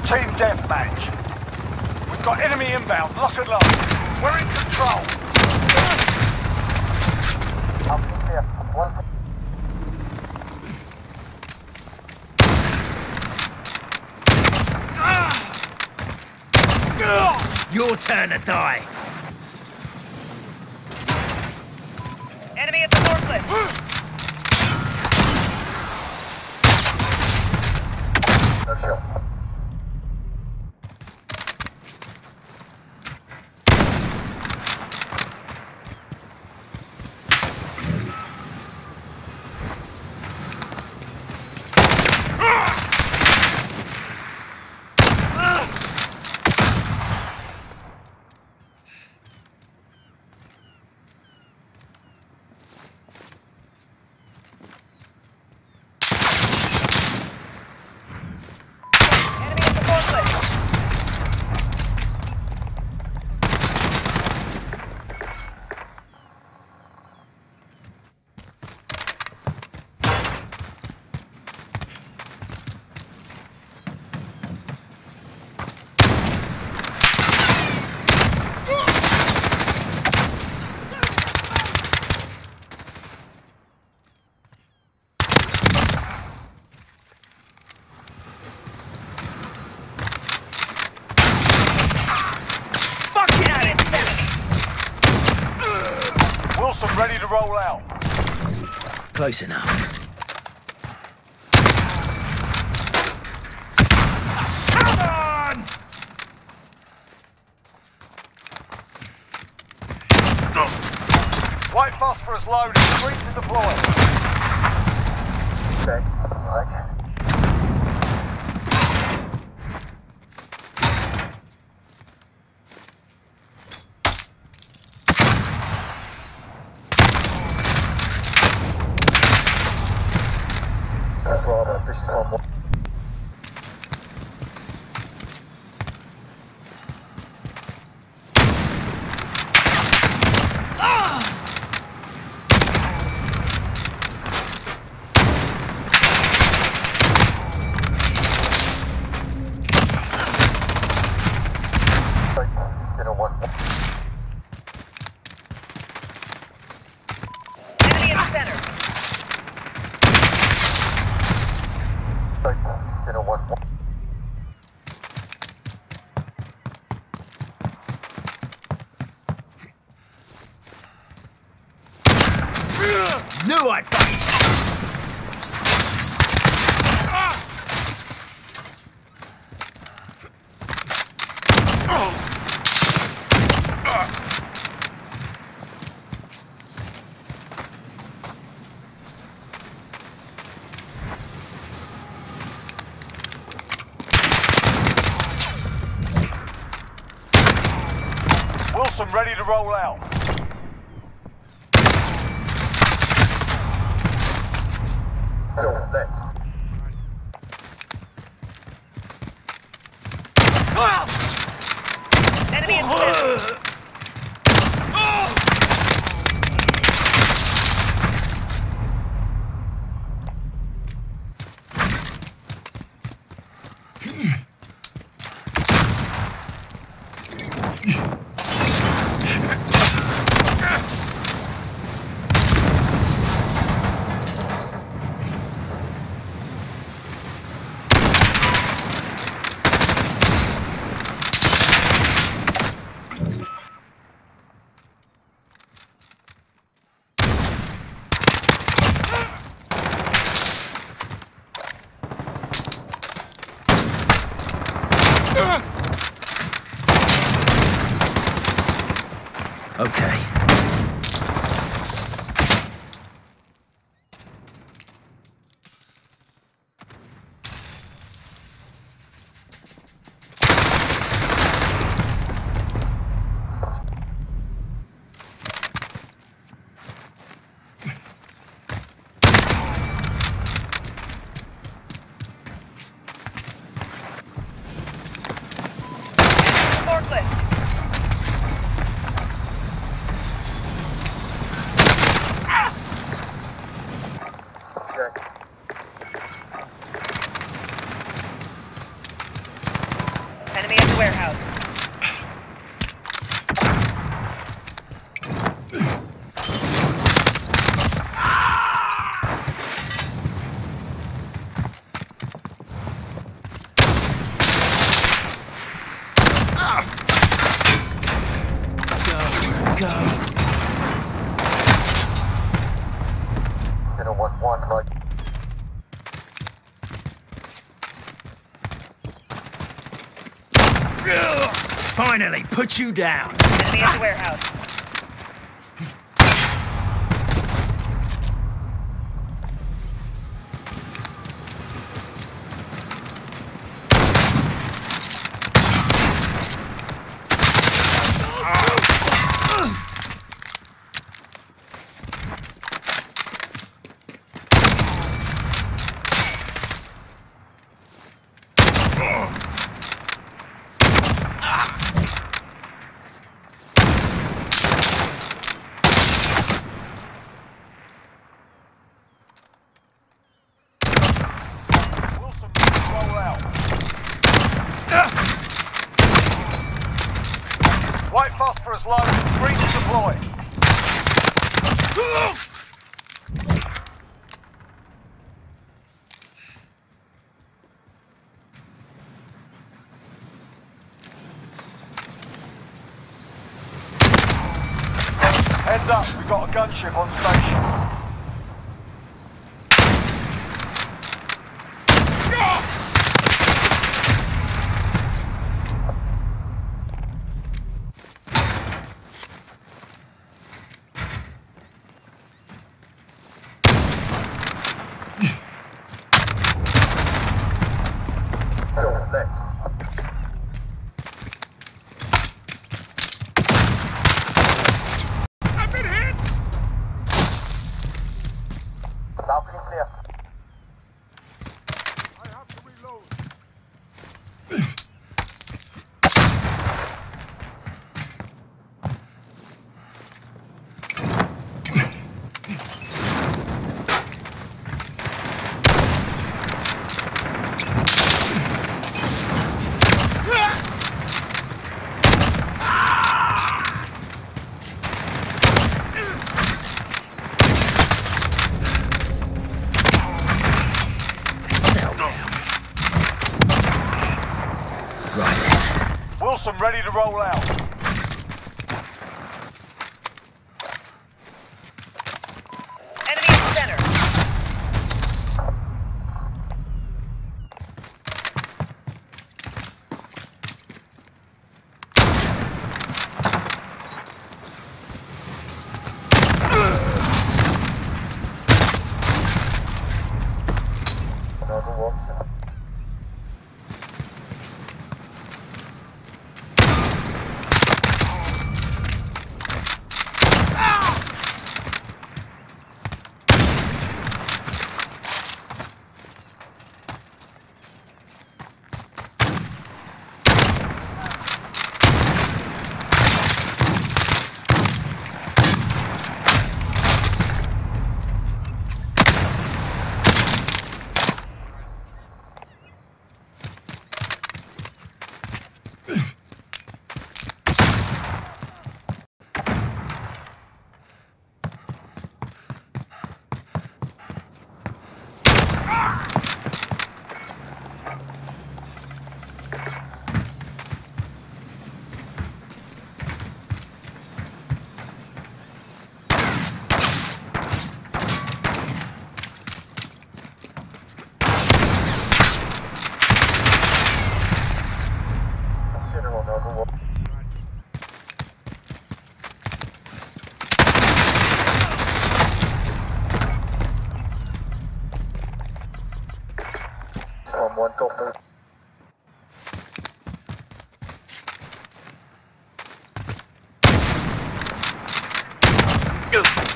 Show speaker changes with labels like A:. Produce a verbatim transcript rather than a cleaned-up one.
A: Team deathmatch. We've got enemy inbound. Lock and load. We're in control.
B: Your turn to die.
C: Enemy at the forklift.
A: Wilson ready to roll out.
B: Close enough. Come on!
A: White phosphorus loaded. Three to deploy. Okay. Right.
B: Knew I'd find
A: Wilson ready to roll out.
C: Enemy in center.
B: Okay.
C: Forklift.
B: go.
D: Zero one one, right.
B: Finally, put you down.
C: Enemy at the warehouse.
A: Wilson, roll out. White phosphorus low. Green to deploy. Heads up, we've got a gunship on station.
D: Balcony clear.
A: I have to reload. Wilson ready to roll out.
C: Enemy in the center.
D: Another one. One, go move.
B: Ugh.